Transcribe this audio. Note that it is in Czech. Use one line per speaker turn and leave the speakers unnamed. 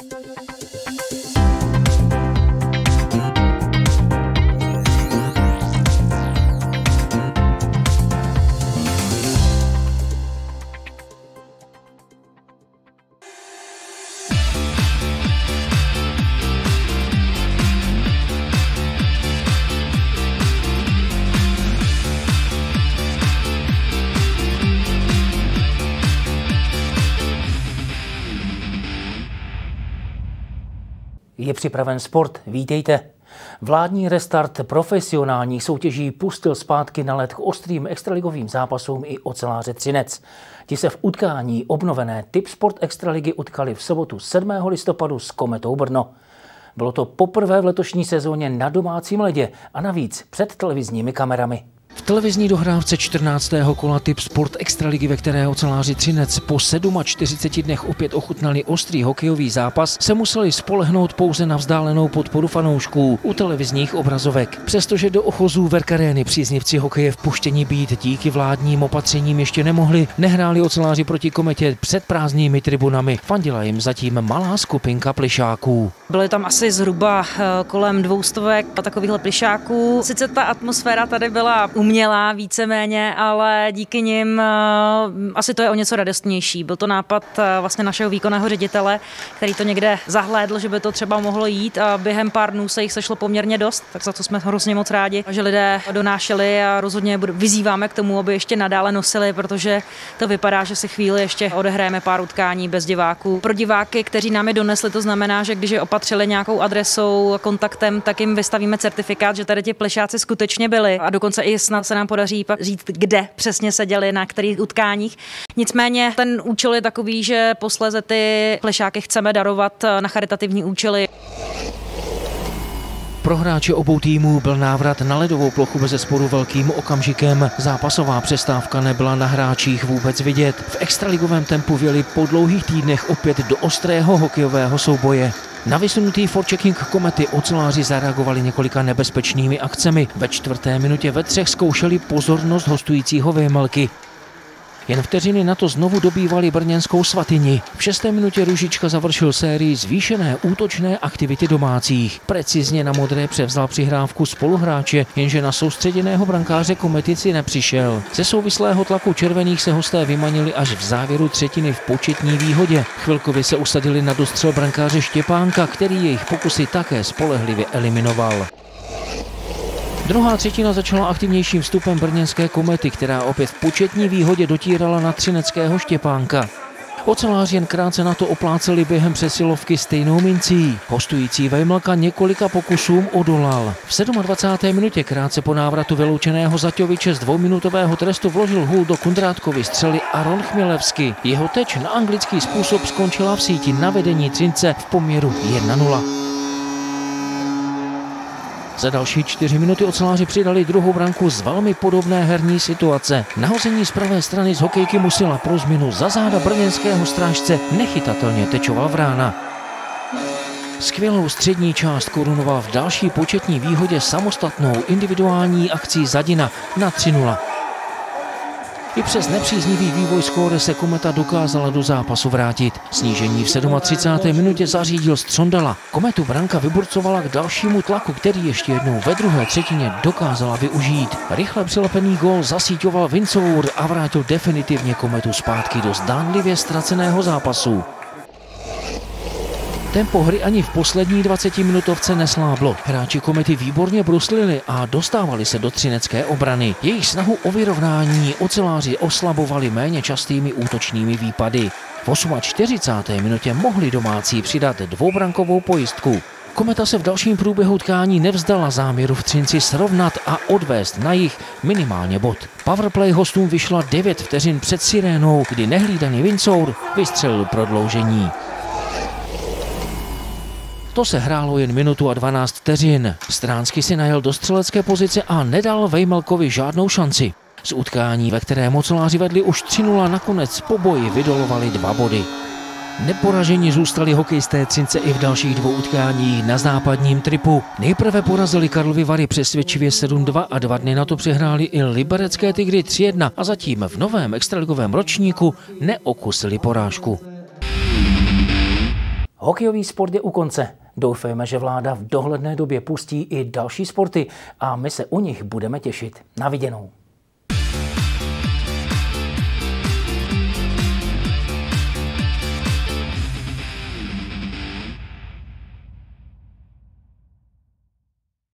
Je připraven sport, vítejte. Vládní restart profesionálních soutěží pustil zpátky na led k ostrým extraligovým zápasům i oceláře Třinec. Ti se v utkání obnovené Tipsport extraligy utkali v sobotu 7. listopadu s Kometou Brno. Bylo to poprvé v letošní sezóně na domácím ledě a navíc před televizními kamerami. V televizní dohrávce 14. kola Tipsport extraligy, ve které oceláři Třinec po 47 dnech opět ochutnali ostrý hokejový zápas, se museli spolehnout pouze na vzdálenou podporu fanoušků u televizních obrazovek. Přestože do ochozů Verkarény příznivci hokeje vpuštění být díky vládním opatřením ještě nemohli, nehráli oceláři proti Kometě před prázdnými tribunami. Fandila jim zatím malá skupinka plišáků.
Byly tam asi zhruba kolem 200 takovýchhle plišáků. Sice ta atmosféra tady byla umělá víceméně, ale díky nim asi to je o něco radostnější. Byl to nápad vlastně našeho výkonného ředitele, který to někde zahlédl, že by to třeba mohlo jít a během pár dnů se jich sešlo poměrně dost, tak za to jsme hrozně moc rádi, že lidé donášeli a rozhodně vyzýváme k tomu, aby ještě nadále nosili, protože to vypadá, že si chvíli ještě odehrajeme pár utkání bez diváků. Pro diváky, kteří nám je donesli, to znamená, že když je opatřili nějakou adresou, kontaktem, tak jim vystavíme certifikát, že tady ti plišáci skutečně byli a dokonce i snad se nám podaří říct, kde přesně seděli, na kterých utkáních. Nicméně ten účel je takový, že posléze ty plišáky chceme darovat na charitativní účely.
Pro hráče obou týmů byl návrat na ledovou plochu bezesporu velkým okamžikem. Zápasová přestávka nebyla na hráčích vůbec vidět. V extraligovém tempu vjeli po dlouhých týdnech opět do ostrého hokejového souboje. Na vysunutý forechecking Komety oceláři zareagovali několika nebezpečnými akcemi. Ve 4. minutě ve 3 zkoušeli pozornost hostujícího Vyhmelky. Jen vteřiny na to znovu dobývali brněnskou Svatyni. V 6. minutě Růžička završil sérii zvýšené útočné aktivity domácích. Precizně na modré převzal přihrávku spoluhráče, jenže na soustředěného brankáře Kometici nepřišel. Ze souvislého tlaku červených se hosté vymanili až v závěru třetiny v početní výhodě. Chvilkově se usadili na dostřel brankáře Štěpánka, který jejich pokusy také spolehlivě eliminoval. Druhá třetina začala aktivnějším vstupem brněnské Komety, která opět v početní výhodě dotírala na třineckého Štěpánka. Oceláři jen krátce na to opláceli během přesilovky stejnou mincí. Hostující Vejmelka několika pokusům odolal. V 27. minutě krátce po návratu vyloučeného Zaťoviče z dvouminutového trestu vložil hůl do Kundrátkovy střely Aron Chmělevsky. Jeho teč na anglický způsob skončila v síti na vedení Třince v poměru 1:0. Za další 4 minuty oceláři přidali druhou branku z velmi podobné herní situace. Nahození z pravé strany z hokejky musela pro změnu za záda brněnského strážce nechytatelně tečoval Vrána. Skvělou střední část korunoval v další početní výhodě samostatnou individuální akcí Zadina na 3:0. I přes nepříznivý vývoj skóre se Kometa dokázala do zápasu vrátit. Snížení v 37. minutě zařídil Střondala. Kometu branka vyburcovala k dalšímu tlaku, který ještě jednou ve druhé třetině dokázala využít. Rychle přilepený gól zasíťoval Vincour a vrátil definitivně Kometu zpátky do zdánlivě ztraceného zápasu. Tempo hry ani v poslední 20-minutovce nesláblo. Hráči Komety výborně bruslili a dostávali se do třinecké obrany. Jejich snahu o vyrovnání oceláři oslabovali méně častými útočnými výpady. V 48. minutě mohli domácí přidat dvoubrankovou pojistku. Kometa se v dalším průběhu utkání nevzdala záměru v Třinci srovnat a odvést na jih minimálně bod. Powerplay hostům vyšla 9 vteřin před sirénou, kdy nehlídaný Vincour vystřelil prodloužení. To se hrálo jen minutu a 12 vteřin. Stránsky si najel do střelecké pozice a nedal Vejmelkovi žádnou šanci. Z utkání, ve kterém oceláři vedli už 3:0, nakonec po boji vydolovali 2 body. Neporaženi zůstali hokejisté Třince i v dalších 2 utkáních na západním tripu. Nejprve porazili Karlovy Vary přesvědčivě 7:2 a 2 dny na to přehráli i liberecké Tygry 3:1 a zatím v novém extraligovém ročníku neokusili porážku. Hokejový sport je u konce. Doufejme, že vláda v dohledné době pustí i další sporty a my se u nich budeme těšit. Na viděnou.